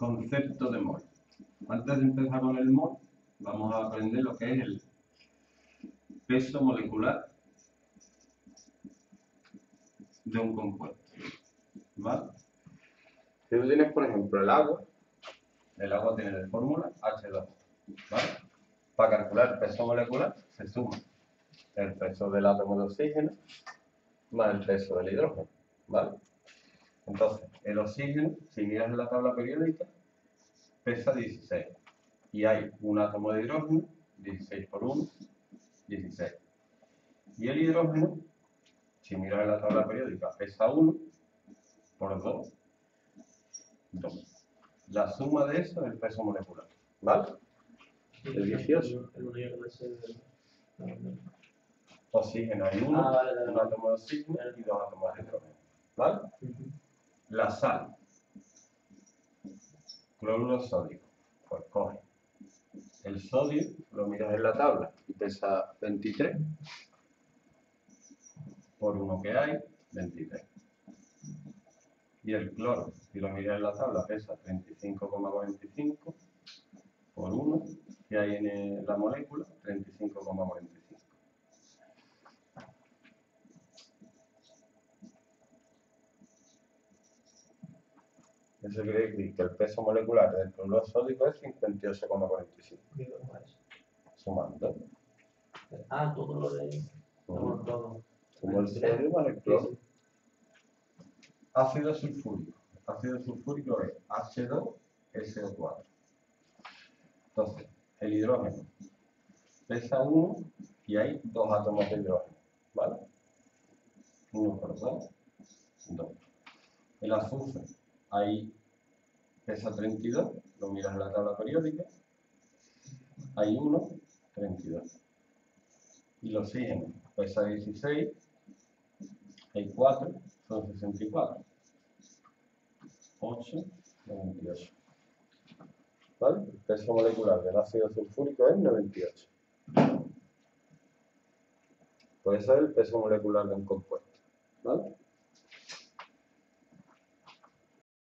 Concepto de mol. Antes de empezar con el mol, vamos a aprender lo que es el peso molecular de un compuesto. ¿Vale? Si tú tienes, por ejemplo, el agua tiene de fórmula H2. ¿Vale? Para calcular el peso molecular se suma el peso del átomo de oxígeno más el peso del hidrógeno. ¿Vale? Entonces, el oxígeno, si miras en la tabla periódica, pesa 16. Y hay un átomo de hidrógeno, 16 por 1, 16. Y el hidrógeno, si miras en la tabla periódica, pesa 1 por 2, 2. La suma de eso es el peso molecular. ¿Vale? El 18. Oxígeno hay uno, un átomo de oxígeno y 2 átomos de hidrógeno. ¿Vale? La sal, cloruro sódico, pues coge el sodio, lo miras en la tabla y pesa 23, por 1 que hay, 23. Y el cloro, si lo miras en la tabla, pesa 35,45, por 1 que hay en la molécula, 35,45. Eso quiere decir que el peso molecular del cloruro sódico es 58,45. Sumando. Todo lo de... Todo. Como el sodio más el cloro. Ácido sulfúrico. Ácido sulfúrico es H2SO4. Entonces, el hidrógeno pesa 1 y hay 2 átomos de hidrógeno. ¿Vale? 1 por 2, 2. El azufre, ahí pesa 32, lo miras en la tabla periódica. Hay 1, 32. Y el oxígeno pesa 16, hay 4, son 64. 8, 98. ¿Vale? El peso molecular del ácido sulfúrico es 98. Puede ser el peso molecular de un compuesto.